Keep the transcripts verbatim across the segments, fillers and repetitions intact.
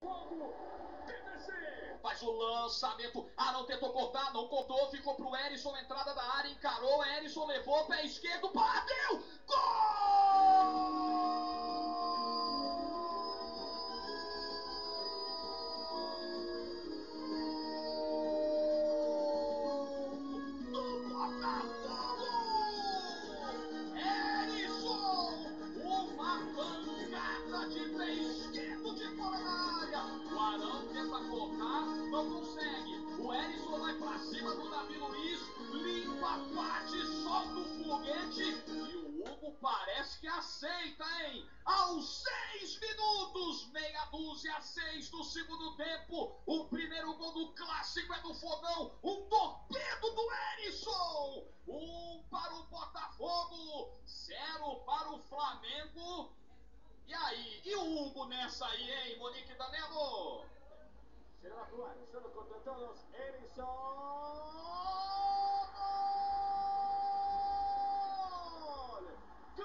Faz o lançamento, Arão tentou cortar, não cortou, ficou pro Erisson, entrada da área, encarou, Erisson levou, pé esquerdo, bateu, gol! Do Botafogo! Erisson! Uma pancada de pé esquerdo de fora da área, o Arão tenta cortar, não consegue, o Erisson vai pra cima do Davi Luiz, limpa, bate, solta o foguete e o Hugo parece que aceita, hein? Aos seis minutos, meia dúzia, seis do segundo tempo, o primeiro gol do clássico é do Fogão, um torpedo do Erisson, um para o Botafogo, zero para o Flamengo. E aí, e o Hugo nessa aí, hein, Monique Danelo? Se la va a jugar, solo contra todos, Erisson. ¡Gol!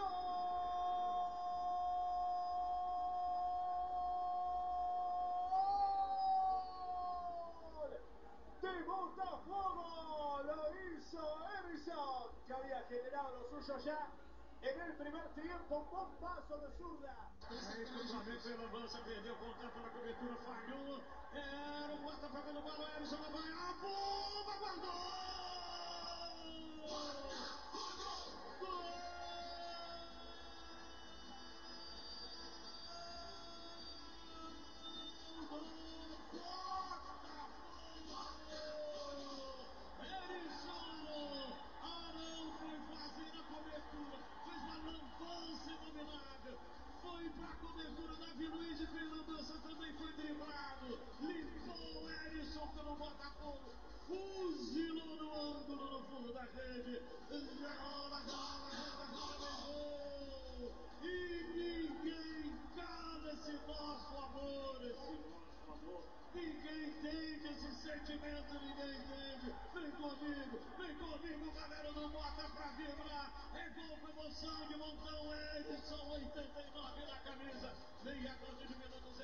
¡Gol! De Botafogo, lo hizo Erisson, que había generado lo suyo ya en el primer tiempo, un bombazo de zurda. Aí cruzamento pela lança, perdeu o contato na cobertura, falhou. Era o Botafogo no bola, o Erisson na banha, a bomba, guardou! Gol! Erisson! Arão foi fazer a cobertura, fez uma lambança inominada, foi para a cobertura, Davi Luiz e fez lambança, também foi driblado, limpou o Erisson pelo Botafogo, fuzilou no ângulo no fundo da rede, rola, rola, rola, rola, gol! E ninguém cala esse nosso amor, esse nosso amor. Ninguém entende esse sentimento, ninguém entende. Vem comigo, vem comigo, galera do Bota pra vibrar. É gol com emoção de montão, Erisson, oitenta e nove na camisa. Meia dúzia de minutos.